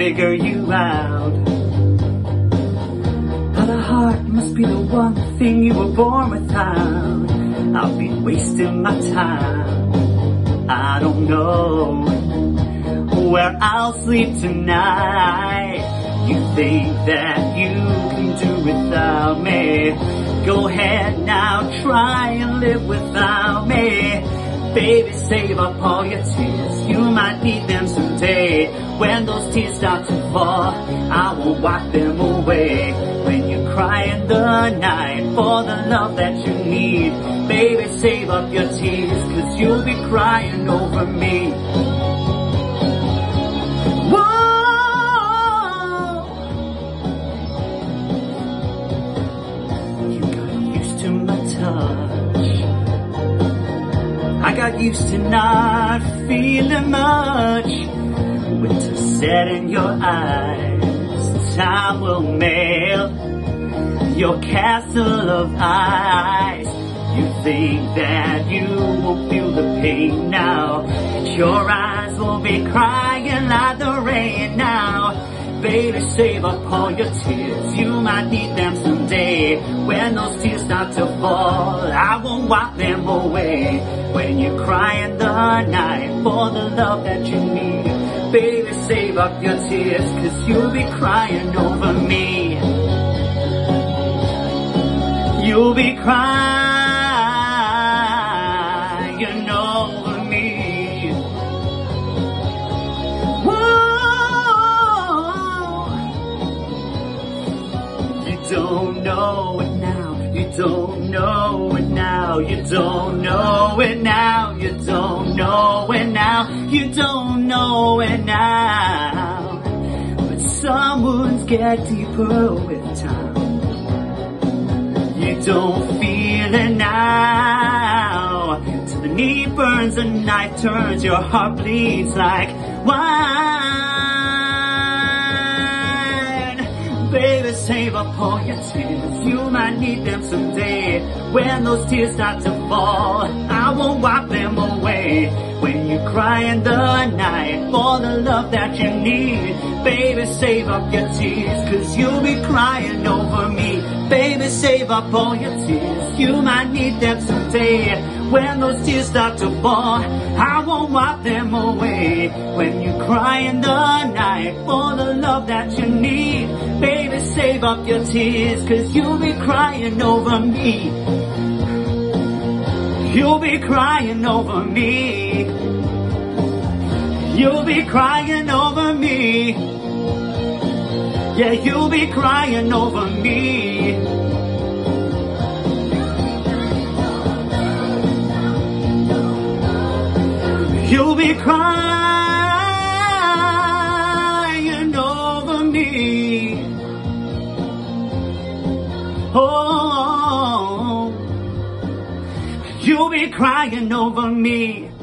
figure you out. How the heart must be the one thing you were born without. I'll be wasting my time. I don't know where I'll sleep tonight. You think that you can do without me? Go ahead now, try and live without me. Baby, save up all your tears, you might need them someday. When those tears start to fall, I will wipe them away. When you cry in the night for the love that you need, baby, save up your tears, 'cause you'll be crying over me. I got used to not feeling much. Winter set in your eyes. Time will melt your castle of ice. You think that you will feel the pain now. Your eyes will be crying like the rain now. Baby, save up all your tears, you might need them someday. When those tears start to fall, I won't wipe them away. When you cry in the night for the love that you need, baby, save up your tears, 'cause you'll be crying over me. You'll be crying over me. You don't know it now, you don't know it now, you don't know it now, you don't know it now, you don't know it now. But some wounds get deeper with time. You don't feel it now, till the knee burns, the knife turns, your heart bleeds like wine. Baby, save up all your tears, you might need them someday. When those tears start to fall, I won't wipe them away. When you cry in the night for the love that you need, baby, save up your tears, 'cause you'll be crying over me. Baby, save up all your tears, you might need them someday. When those tears start to fall, I won't wipe them away. When you cry in the night for the love that you need, baby, save up your tears, 'cause you'll be crying over me. You'll be crying over me. You'll be crying over me. Yeah, you'll be crying over me. You'll be crying over me. Oh, you'll be crying over me.